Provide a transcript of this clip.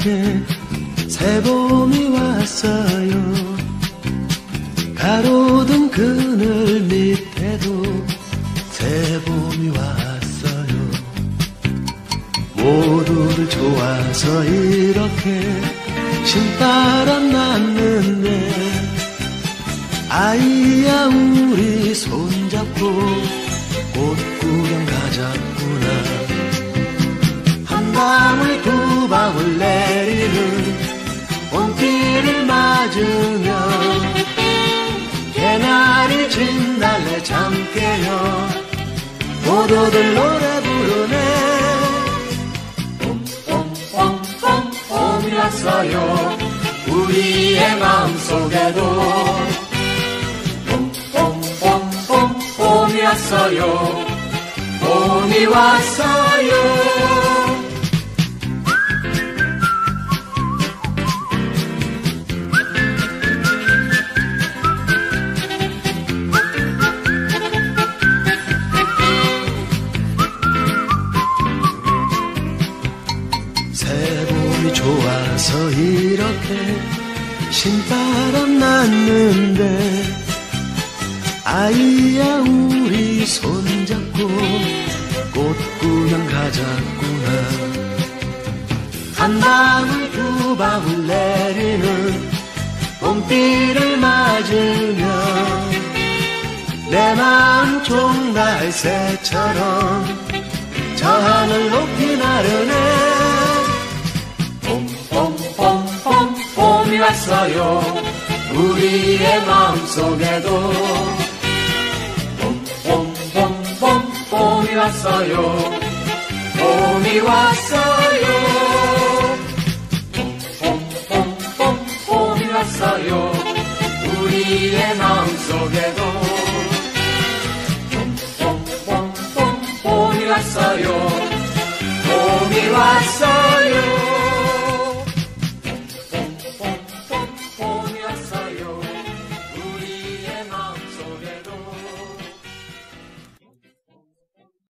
이렇게 새봄이 왔어요. 가로등 그늘 밑에도 새봄이 왔어요. 모두들 좋아서 이렇게 신바람 났는데 아이야 우리 손잡고 꽃 구경 가자꾸나. 한 방울 두 방울 내리는 봄비를 맞으며 개나리 진달래 잠 깨요 모두들 노래 부르네. 봄봄봄봄 봄이 왔어요. 우리의 마음속에도 봄봄봄봄 봄이 왔어요. 봄이 왔어요. 새봄이 좋아서 이렇게 신바람 났는데 아이야 우리 손잡고 꽃 구경 가자꾸나. 한 방울 두 방울 내리는 봄비를 맞으며 내 마음 종달새처럼 저 하늘 높이 나르네. 봄봄봄봄 봄이 왔어요. 우리의 마음속에도 봄봄봄봄 봄이 왔어요. 봄이 왔어요. 봄봄봄봄 봄이 왔어요. 우리의 마음속에도 봄봄봄봄 봄이 왔어요. 봄이 왔어요.